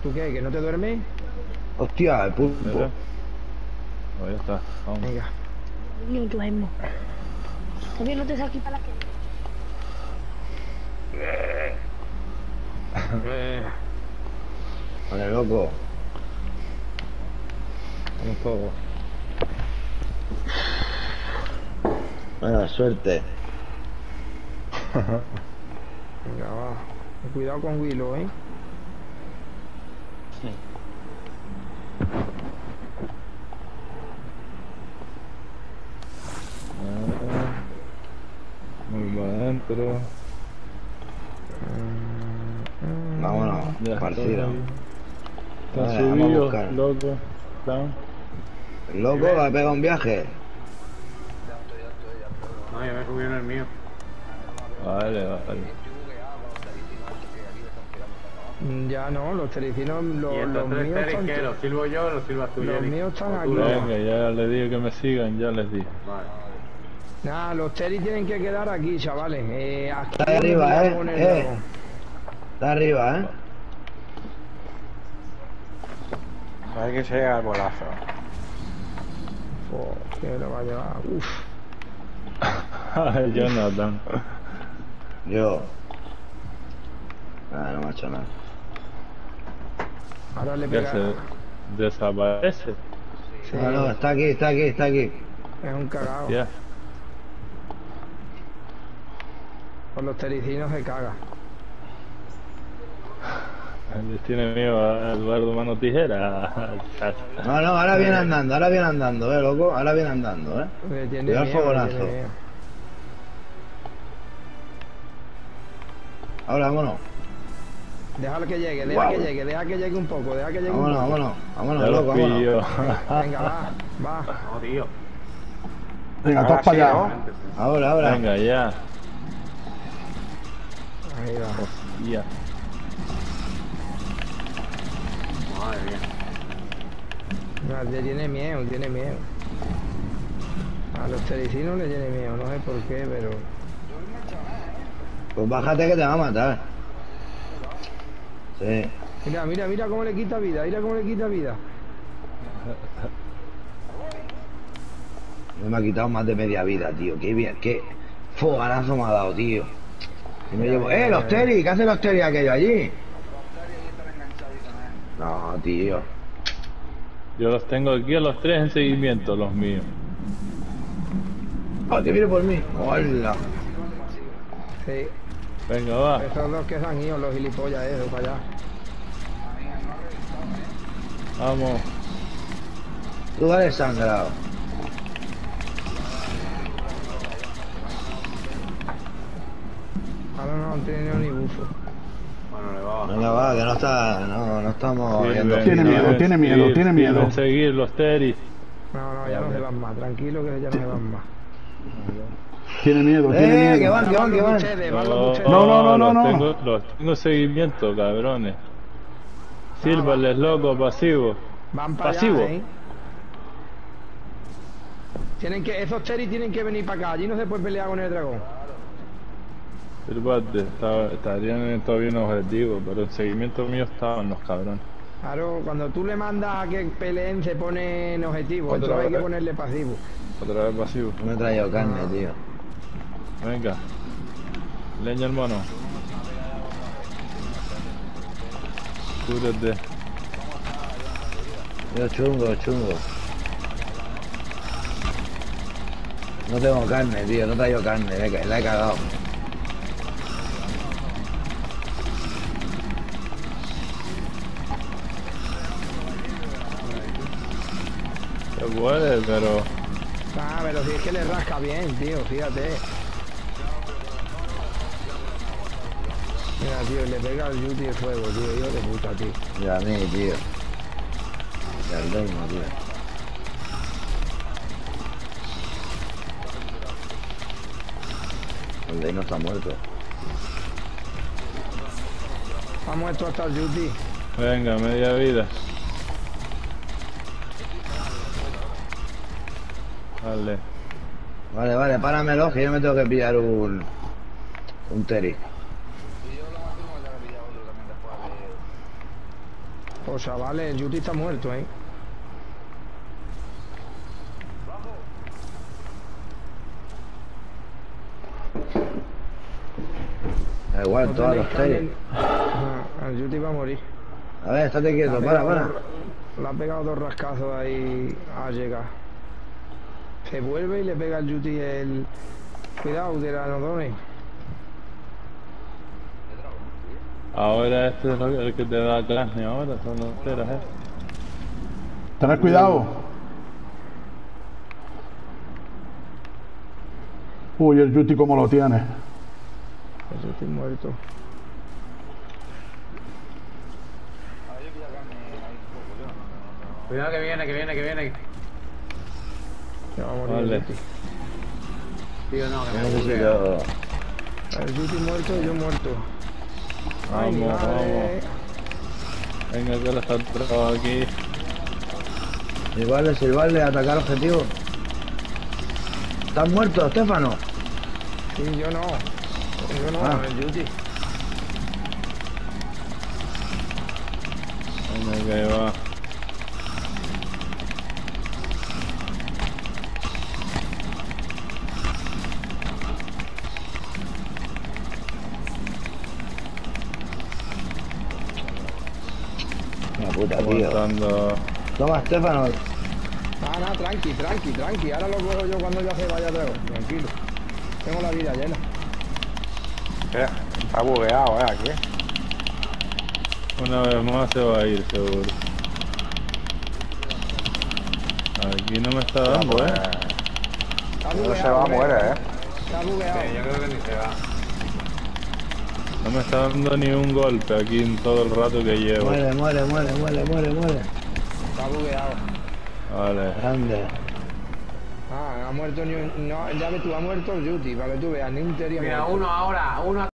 ¿Tú qué? ¿Que no te duermes? Hostia, el pulpo. Mira. Oh, ya está, vamos. Venga. No duermo. También no te saques para la que... Vale, loco. Vamos todos. Buena suerte. Venga, va. Cuidado con Willow, ¿eh? Muy para adentro. Vámonos, Ya partido. Está Vale, vamos a subido, buscar. loco. Está. El loco va a pegar un viaje. No, yo me subí en el mío. Vale, vale. Ya no, los tericinos, ¿Y los estos tres míos teris están... qué? ¿Los silbo yo o los silbas tú, Los Jerry? míos están ¿O tú aquí. los- Venga, ya les digo que me sigan, ya les di. Vale. Nada, los teris tienen que quedar aquí, chavales. Aquí Está ahí arriba, vamos a poner luego. Está arriba, Hay que se llega al bolazo. Que lo va a llevar. Uf. Jonathan. Yo. Ah, no me ha hecho nada. Ahora le Ya pega. se desaparece. Sí, No, no, está aquí, está aquí, está aquí. es un cagao. Ya. Con los tericinos se caga. Les tiene miedo a Eduardo Mano Tijera. No, no, ahora viene andando, loco. Ahora viene andando, Le tiene Cuidado el miedo, fogonazo. le tiene miedo. Ahora, vámonos. Déjalo que llegue, Guau. deja que llegue un poco, deja que llegue un Vámonos, poco. vámonos, vámonos, Ya loco, lo vámonos. pillo. Venga, va. No, tío. Venga, todos para allá. ¿No? Ahora, ahora. Venga, ya. Ahí va. Ya. Madre mía. No, le tiene miedo, tiene miedo. A los tericinos le tiene miedo, no sé por qué, pero... Pues bájate que te va a matar. Sí. Mira cómo le quita vida, mira cómo le quita vida. No me ha quitado más de media vida, tío. Qué bien, qué foganazo me ha dado, tío. Y me llevo... los teris! ¿Qué hacen los teris aquellos allí? No, tío. Yo los tengo aquí a los tres en seguimiento, los míos. Oh, que viene por mí. Hola. Sí, Venga, va. esos dos que se han ido, los gilipollas esos, para allá. Vamos. Tú dale sangrado. Ahora no han tenido ni bufo. Bueno, le va a bajar. Venga, va, que no está... No estamos viendo... Tiene miedo, tiene miedo, tiene miedo. Quieren seguir los teris. No, ya no se van más, tranquilo que ya no se van más. Tiene miedo, tiene miedo. que van, que van, que van. Ustedes, van los ustedes. No. Los tengo en seguimiento, cabrones. Sírvales, loco, pasivo. Van para Pasivo. allá, ¿eh? Esos teris tienen que venir para acá, allí no se puede pelear con el dragón. Sírvate, estarían todavía en objetivo, pero en seguimiento mío estaban los cabrones. Claro, cuando tú le mandas a que peleen se pone en objetivo, Otra entonces hay que vez. ponerle pasivo. Otra vez pasivo. No me he traído carne, tío. Venga. Leña, hermano. Cúrate. Yo chungo. No tengo carne, tío. No he traído carne. La he cagado. Se puede, pero... Ah, pero si es que le rasca bien, tío, fíjate. Mira, tío, le pega el Yuti de fuego, tío, hijo de puta, tío. Y a mí, tío. Y al reino, tío. El reino está muerto. Ha muerto hasta el Yuti. Venga, media vida. Vale. Vale, páramelo, que yo me tengo que pillar un teri. Pues chavales, el Yuti está muerto, Da igual, todos los tenis. El Yuti va a morir. A ver, estate quieto, para. Le ha pegado 2 rascazos ahí a llegar. Se vuelve y le pega al Yuti el... Cuidado, de la Nodone. Ahora este es el que te da carne ahora, son los teras, Tened cuidado. Uy, el Yuti como lo tiene. El Yuti muerto. Cuidado que viene. Ya va a morir Vale. el Yuti. Tío, no, que Yo me necesito... El Yuti muerto y yo muerto. Ay, mi Vamos, madre. Venga, que los atrapado aquí. Silbarle, atacar objetivo. ¿Estás muerto, Estefano? Sí, yo no. Yo no, Ah. el Yuti. Venga, que va. La puta, tío. Aguantando. Toma, Estefano. Nada, tranqui. Ahora lo cojo yo cuando ya se vaya otra vez. Tranquilo. Tengo la vida llena. Está bugueado, aquí. Una vez más se va a ir, seguro. Aquí no me está dando, Está No bugueado, se va a creo. morir, Está bugueado. Sí, yo creo que ni se va. No me está dando ni un golpe aquí en todo el rato que llevo. Muere. Está bugueado. Vale. Grande. Ah, ha muerto ni un... No, ya ves tú, ha muerto el Yuti, para que tú veas, ni un teoría Mira, muerto. uno ahora, uno